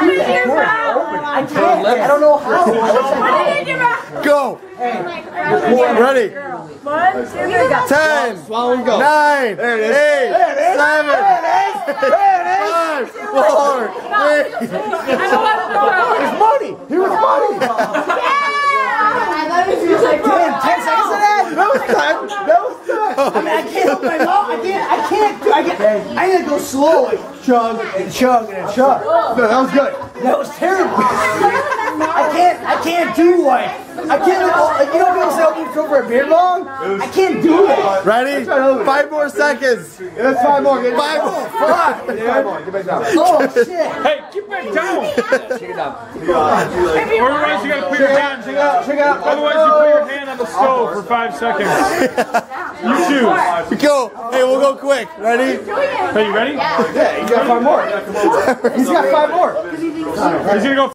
do that. I can't. I don't know how. Go. Ready. 1, 2, 3, go. 10, 9, 8, 7, 5, 4, 3. It's money. He was money. I like 10 seconds of that? That was time. I mean, I can't help my mouth. I gotta go slow, like chug and chug and chug. No, that was good. That was terrible. I can't do like, you know people say open for a beer long? I can't do it. Ready? 5 more seconds. That's 5 more. 5 more. 5 more. Get back down. Oh shit. Hey, get back down. Check it out. Otherwise, you gotta put your hand. Check it out. Otherwise, you put your hand on the stove for 5 seconds. You choose. Go. Hey, we'll go quick. Ready? Are you ready? Yeah, he's got 5 more. He's got 5 more. He's gonna go.